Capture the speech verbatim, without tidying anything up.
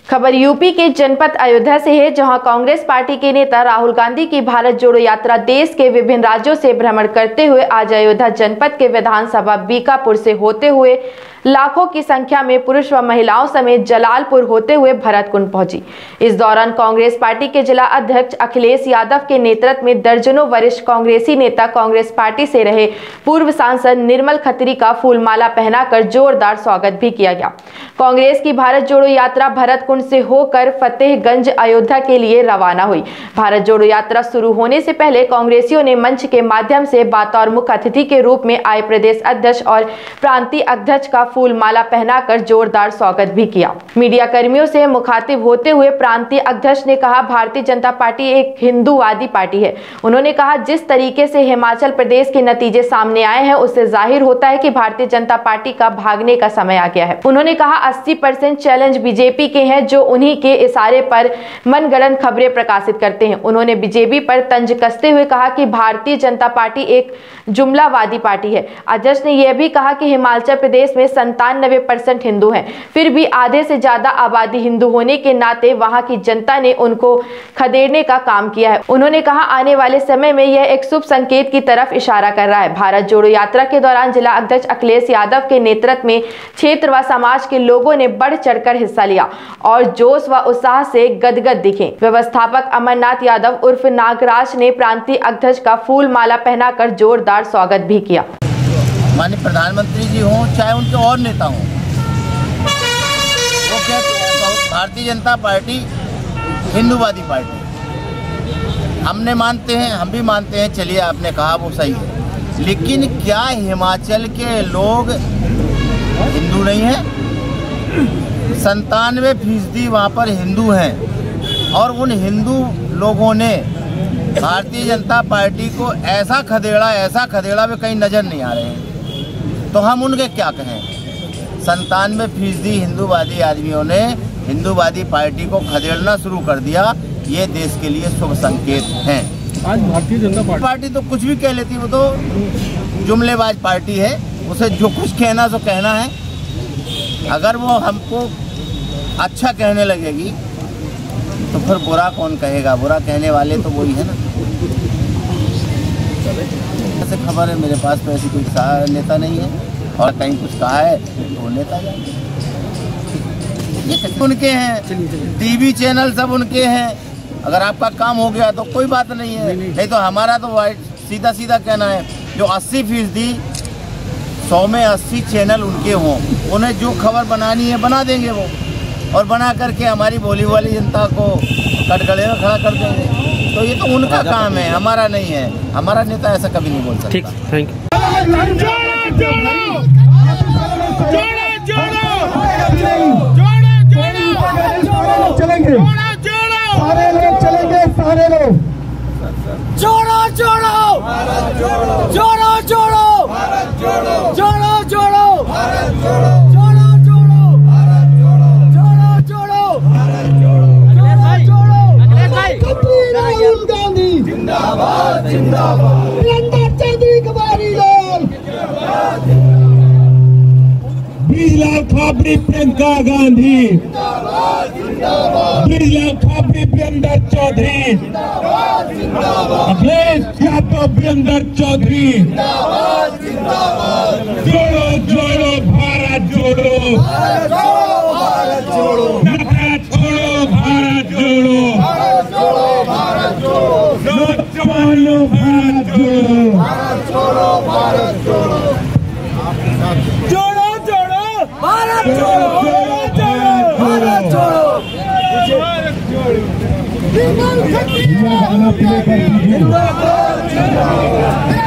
खबर यूपी के जनपद अयोध्या से है, जहां कांग्रेस पार्टी के नेता राहुल गांधी की भारत जोड़ो यात्रा देश के विभिन्न राज्यों से भ्रमण करते हुए आज अयोध्या जनपद के विधानसभा बीकापुर से होते हुए लाखों की संख्या में पुरुष व महिलाओं समेत जलालपुर होते हुए भरतकुंड पहुंची। इस दौरान कांग्रेस पार्टी के जिला अध्यक्ष अखिलेश यादव के नेतृत्व में दर्जनों वरिष्ठ कांग्रेसी नेता, कांग्रेस पार्टी से रहे पूर्व सांसद निर्मल खत्री का फूलमाला पहनाकर जोरदार स्वागत भी किया गया। कांग्रेस की भारत जोड़ो यात्रा भरतकुंड से होकर फतेहगंज अयोध्या के लिए रवाना हुई। भारत जोड़ो यात्रा शुरू होने से पहले कांग्रेसियों ने मंच के माध्यम से बतौर मुख्य अतिथि के रूप में आए प्रदेश अध्यक्ष और प्रांतीय अध्यक्ष का फूलमाला पहनाकर जोरदार स्वागत भी किया। मीडिया कर्मियों से मुखातिब होते हुए प्रांतीय अध्यक्ष ने कहा, भारतीय जनता पार्टी एक हिंदूवादी पार्टी है। उन्होंने कहा, जिस तरीके से हिमाचल प्रदेश के नतीजे सामने आए हैं उससे जाहिर होता है कि भारतीय जनता पार्टी का भागने का समय आ गया है। उन्होंने कहा, अस्सी परसेंट चैलेंज बीजेपी के हैं जो उन्हीं के इशारे पर मनगढ़ंत खबरें प्रकाशित करते हैं। उन्होंने बीजेपी पर तंज कसते हुए कहा कि भारतीय जनता पार्टी एक जुमलावादी पार्टी है। अध्यक्ष ने यह भी कहा कि हिमाचल प्रदेश में संतानवे परसेंट हिंदू हैं, फिर भी आधे से ज्यादा आबादी हिंदू होने के नाते वहां की जनता ने उनको खदेड़ने का काम किया है। उन्होंने कहा, आने वाले समय में यह एक शुभ संकेत की तरफ इशारा कर रहा है। भारत जोड़ो यात्रा के दौरान जिला अध्यक्ष अखिलेश यादव के नेतृत्व में क्षेत्र व समाज के लोगों ने बढ़ चढ़कर हिस्सा लिया और जोश व उत्साह से गदगद दिखे। व्यवस्थापक अमरनाथ यादव उर्फ नागराज ने प्रांतीय अध्यक्ष का फूल माला पहनाकर जोरदार स्वागत भी किया। माननीय प्रधानमंत्री जी हों चाहे उनके और नेता हों, वो कहते हैं भारतीय जनता पार्टी हिंदूवादी पार्टी। हमने मानते हैं, हम भी मानते हैं, चलिए आपने कहा वो सही है, लेकिन क्या हिमाचल के लोग हिंदू नहीं हैं? संतानवे फीसदी वहाँ पर हिंदू हैं और उन हिंदू लोगों ने भारतीय जनता पार्टी को ऐसा खदेड़ा ऐसा खदेड़ा वे कहीं नज़र नहीं आ रहे हैं, तो हम उनके क्या कहें? संतानवे फीसदी हिंदूवादी आदमियों ने हिंदूवादी पार्टी को खदेड़ना शुरू कर दिया। ये देश के लिए शुभ संकेत हैं। आज भारतीय जनता पार्टी पार्टी तो कुछ भी कह लेती, वो तो जुमलेबाज पार्टी है, उसे जो कुछ कहना सो कहना है। अगर वो हमको अच्छा कहने लगेगी तो फिर बुरा कौन कहेगा? बुरा कहने वाले तो वही है ना। ऐसे खबर है मेरे पास तो ऐसी कोई नेता नहीं है, और कहीं कुछ कहा है तो वो नेता जाए। ये उनके हैं, टीवी चैनल सब उनके हैं। अगर आपका काम हो गया तो कोई बात नहीं है, नहीं तो हमारा तो वाइट सीधा सीधा कहना है, जो अस्सी फीसदी सौ में अस्सी चैनल उनके हों, उन्हें जो खबर बनानी है बना देंगे वो, और बना करके हमारी बोली वाली जनता को कटगड़े में खड़ा कर देंगे। तो ये तो उनका काम है, हमारा नहीं है। हमारा नेता ऐसा कभी नहीं बोल सकता। ठीक, थैंक यू। चलेंगे सारे लोग, चलेंगे सारे लोग। जोड़ो जोड़ो जोड़ो जोड़ो जोड़ो जोड़ो जोड़ो जोड़ो जोड़ो राहुल गांधी जिंदाबाद जिंदाबाद, प्रियंका चौधरी कुमारी लाल ब्रिजलाल खाबरी प्रियंका गांधी जिंदाबाद जिंदाबाद, ब्रिजलाल खाबरी वीरेंद्र चौधरी जिंदाबाद जिंदाबाद, अखिलेश यादव वीरेंद्र चौधरी जिंदाबाद जिंदाबाद, जोड़ो जोड़ो भारत जोड़ो, भारत जोड़ो भारत जोड़ो, नफरत छोड़ो भारत जोड़ो, भारत जोड़ो भारत जोड़ो, नौजवानों भारत जोड़ो, भारत जोड़ो भारत जोड़ो, जोड़ो जोड़ो भारत जोड़ो, भारत जोड़ो जिंदाबाद जिंदाबाद।